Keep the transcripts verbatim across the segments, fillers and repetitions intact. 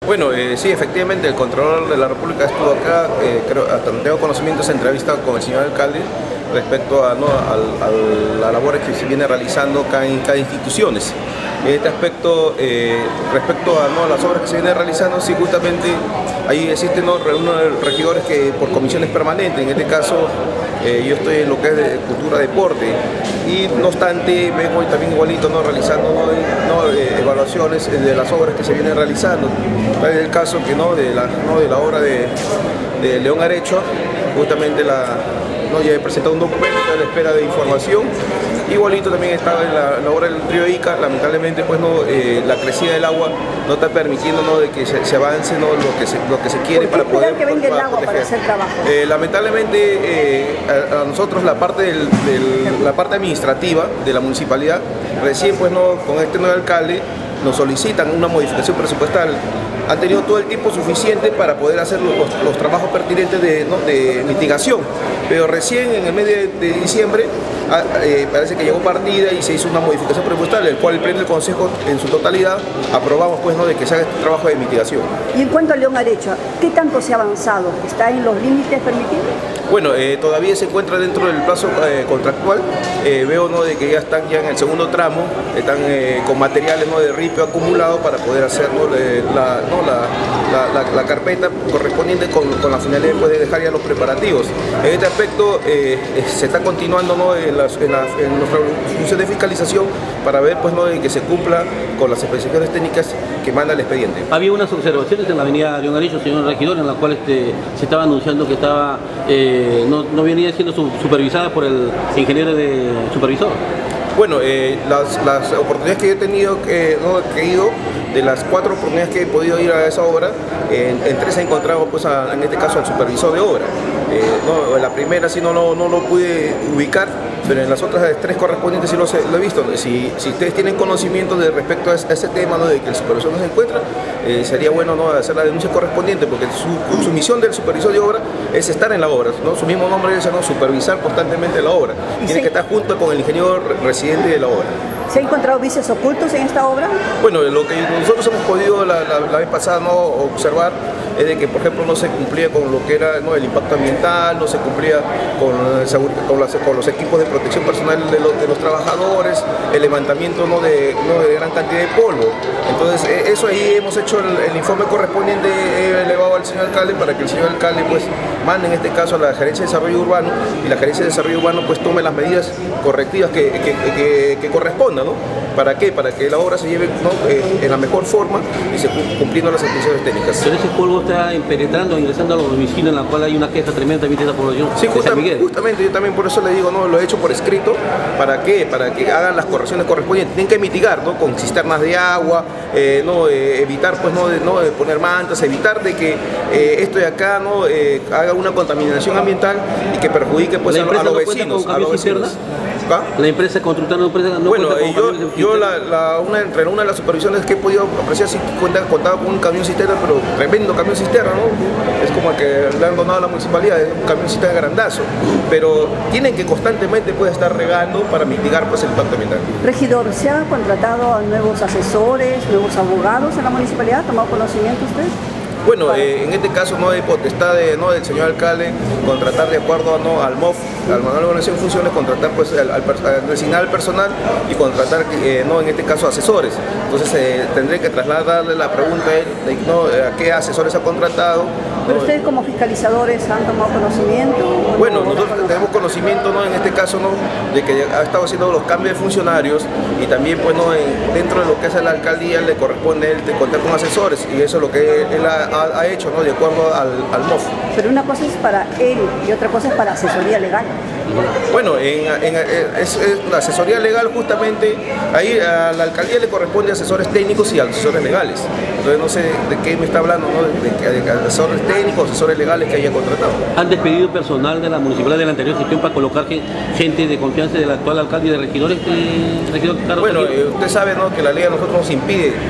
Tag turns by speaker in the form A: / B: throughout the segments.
A: Bueno, eh, sí, efectivamente, el Contralor de la República estuvo acá, eh, creo, hasta donde tengo conocimiento, se entrevista con el señor alcalde respecto a, ¿no? a, a la labor que se viene realizando acá en cada instituciones. En este aspecto, eh, respecto a ¿no? las obras que se vienen realizando, sí, justamente ahí existen ¿no? unos regidores que por comisiones permanentes, en este caso eh, yo estoy en lo que es de cultura, deporte, y no obstante vengo también igualito ¿no? realizando ¿no? ¿no? Eh, evaluaciones de las obras que se vienen realizando. Tal es el caso que no de la, ¿no? de la obra de, de León Arecho, justamente la, ¿no? ya he presentado un documento a la espera de información. Igualito también estaba en la, la obra del río Ica, lamentablemente pues no, eh, la crecida del agua no está permitiendo ¿no? de que se, se avance ¿no? lo, que se, lo que se quiere para poder
B: que venga el agua para hacer trabajo?
A: Eh, lamentablemente eh, a, a nosotros la parte, del, del, la parte administrativa de la municipalidad, recién pues no, con este nuevo alcalde nos solicitan una modificación presupuestal. Han tenido todo el tiempo suficiente para poder hacer los, los trabajos pertinentes de, ¿no? de mitigación, pero recién en el mes de, de diciembre a, eh, parece que llegó partida y se hizo una modificación presupuestal, el cual el Pleno del Consejo en su totalidad aprobamos pues, ¿no? de que se haga este trabajo de mitigación.
B: Y en cuanto a León Arecho, ¿qué tanto se ha avanzado? ¿Está en los límites permitidos?
A: Bueno, eh, todavía se encuentra dentro del plazo eh, contractual. Eh, veo ¿no? de que ya están ya en el segundo tramo, están eh, con materiales ¿no? de ripio acumulado para poder hacer ¿no? la, ¿no? La, la, la, la carpeta correspondiente con, con la finalidad de poder dejar ya los preparativos. En este aspecto eh, se está continuando ¿no? en, las, en, la, en nuestra función de fiscalización para ver pues, ¿no? de que se cumpla con las especificaciones técnicas que manda el expediente.
C: Había unas observaciones en la avenida León Arecho, señor regidor, en la cual este, se estaba anunciando que estaba eh, no, no venía siendo supervisada por el ingeniero de supervisor.
A: Bueno, eh, las, las oportunidades que yo he tenido, que, ¿no? que he ido, de las cuatro oportunidades que he podido ir a esa obra, en, en tres he encontrado, pues, a, en este caso, al supervisor de obra. Eh, no, en la primera sí no, no, no lo pude ubicar, pero en las otras tres correspondientes sí lo, lo he visto. Si, si ustedes tienen conocimiento de respecto a ese tema, ¿no? de que el supervisor no se encuentra, eh, sería bueno ¿no? hacer la denuncia correspondiente, porque su, su misión del supervisor de obra es estar en la obra, ¿no? Su mismo nombre es ¿no? supervisar constantemente la obra. Tiene sí. que estar junto con el ingeniero residente de la obra.
B: ¿Se han encontrado vicios ocultos en esta obra?
A: Bueno, lo que nosotros hemos podido la, la, la vez pasada ¿no? observar es de que, por ejemplo, no se cumplía con lo que era ¿no? el impacto ambiental, no se cumplía con, con, las, con los equipos de protección personal de los, de los trabajadores, el levantamiento ¿no? De, ¿no? de gran cantidad de polvo. Entonces, eso ahí hemos hecho el, el informe correspondiente, he elevado al señor alcalde para que el señor alcalde pues mande en este caso a la Gerencia de Desarrollo Urbano y la Gerencia de Desarrollo Urbano pues tome las medidas correctivas que, que, que, que correspondan, ¿no? ¿Para qué? Para que la obra se lleve ¿no? eh, en la mejor forma y se cumpliendo las especificaciones técnicas.
C: Pero ese polvo está penetrando, ingresando a los domicilios en la cual hay una queja tremenda también de la población.
A: Sí, justamente, justamente, yo también por eso le digo, ¿no? Lo he hecho por escrito. ¿Para qué? Para que hagan las correcciones correspondientes. Tienen que mitigar, ¿no? Con cisternas de agua, eh, no eh, evitar pues no de, no de poner mantas, evitar de que eh, esto de acá no eh, haga una contaminación ambiental y que perjudique pues a, a los
C: no
A: vecinos. A los vecinos.
C: ¿Ah? La empresa constructora no empresa no
A: bueno, eh, yo, yo la, la, una, entre una de las supervisiones que he podido apreciar sí contaba, contaba con un camión cisterna, pero tremendo camión cisterna, ¿no? Es como que le han donado a la municipalidad, es un camión cisterna grandazo, pero tienen que constantemente puede estar regando para mitigar pues el impacto ambiental.
B: Regidor, ¿se ha contratado a nuevos asesores, nuevos abogados en la municipalidad? ¿Ha tomado conocimiento usted?
A: Bueno, eh, en este caso no hay potestad de, ¿no? del señor alcalde contratar de acuerdo ¿no? al M O F, al Manual de Organización de Funciones, contratar pues al, al, al designar al personal y contratar eh, no en este caso asesores. Entonces eh, tendré que trasladarle la pregunta a él de ¿no? a qué asesores ha contratado.
B: ¿Pero ustedes como fiscalizadores han tomado conocimiento?
A: Bueno, nosotros tenemos conocimiento ¿no? en este caso ¿no? de que ha estado haciendo los cambios de funcionarios y también pues ¿no? en, dentro de lo que es la alcaldía le corresponde a él de contar con asesores y eso es lo que él ha, ha, ha hecho ¿no? de acuerdo al, al M O F.
B: Pero una cosa es para él y otra cosa es para asesoría legal.
A: Bueno, en, en, es, es la asesoría legal justamente, ahí a la alcaldía le corresponde asesores técnicos y asesores legales. Entonces no sé de qué me está hablando, ¿no? de, de, de asesores técnicos, asesores legales que haya contratado.
C: ¿Han despedido personal de la municipalidad de la anterior gestión para colocar gente de confianza del actual alcalde y de regidores? Eh, regidor Carlos
A: bueno, eh, usted sabe ¿no? que la ley a nosotros nos impide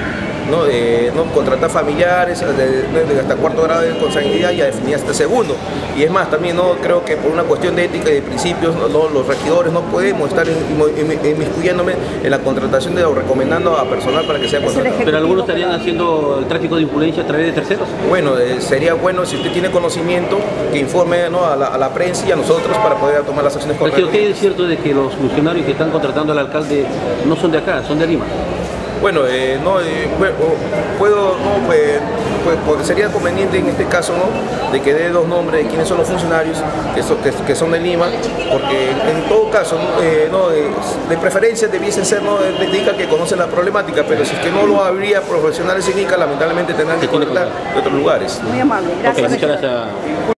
A: ¿no? Eh, ¿no? Contratar familiares de, de, de hasta cuarto grado de consanguinidad y a definir hasta segundo. Y es más, también no creo que por una cuestión de ética y de principios, ¿no? No, los regidores no podemos estar inmiscuyéndome en la contratación de, o recomendando a personal para que sea contratado.
C: Pero algunos estarían haciendo el tráfico de influencia a través de terceros.
A: Bueno, eh, sería bueno si usted tiene conocimiento que informe, ¿no? a, la, a la prensa y a nosotros para poder tomar las acciones correctas.
C: ¿Qué es cierto de que los funcionarios que están contratando al alcalde no son de acá, son de Lima?
A: Bueno, eh, no, eh, puedo, no, pues, pues, sería conveniente en este caso, ¿no? De que dé dos nombres de quiénes son los funcionarios que son, que, que son de Lima, porque en todo caso, eh, no, eh, de preferencia debiesen ser, ¿no? de I C A que conocen la problemática, pero si es que no lo habría profesionales en I C A, lamentablemente tendrán que conectar de otros lugares.
B: Muy amable, gracias.
C: Okay, muchas gracias.